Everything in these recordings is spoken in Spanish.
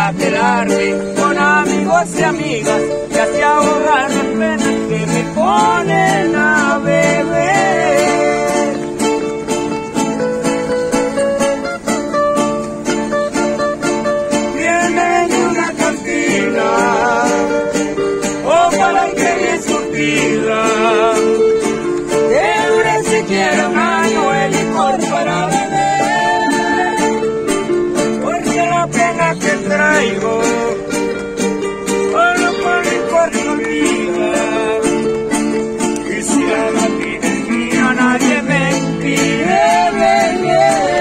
pueda quedarme con amigos y amigas y así ahorrar las penas que me ponen a beber. Viene de una cantina, ojalá que bien surtida, que dure siquiera un año el licor para beber, porque la pena que traigo solo con licor se olvida, y si la cantina es mía nadie me impide beber.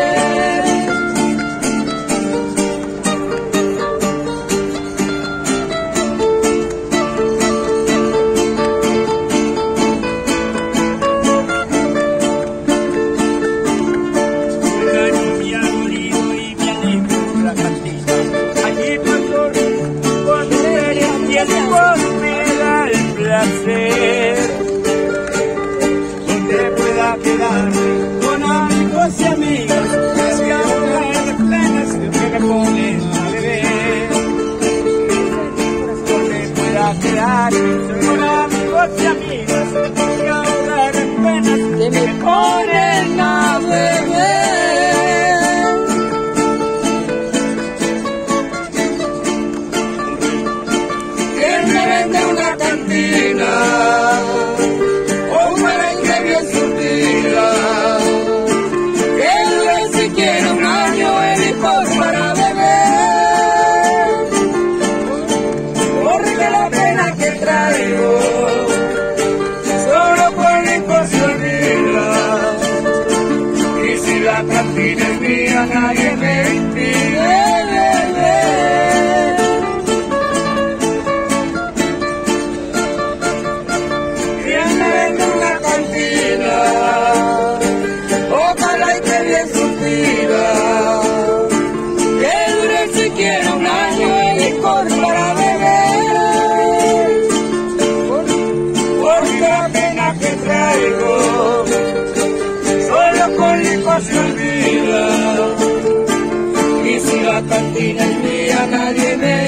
Donde pueda quedarme con amigos y amigas, así ahorrar las penas que me ponen a beber. Donde pueda quedarme con amigos y amigas, así ahorrar las penas que me ponen a beber. ¿Quién me vende una cantina? Ojalá que bien surtida, que dure siquiera un año el licor para beber, porque la pena que traigo solo con licor se olvida, y si la cantina es mía nadie me impide beber. Ojalá que bien surtida, que dure siquiera un año el licor para beber, porque la pena que traigo solo con licor se olvida, y si la cantina es mía nadie me